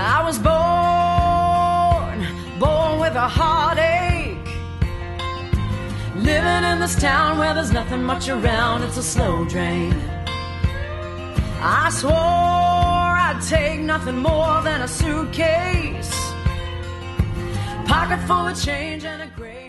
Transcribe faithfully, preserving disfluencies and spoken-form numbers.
I was born, born with a heartache, living in this town where there's nothing much around. It's a slow drain. I swore I'd take nothing more than a suitcase, pocket full of change and a gray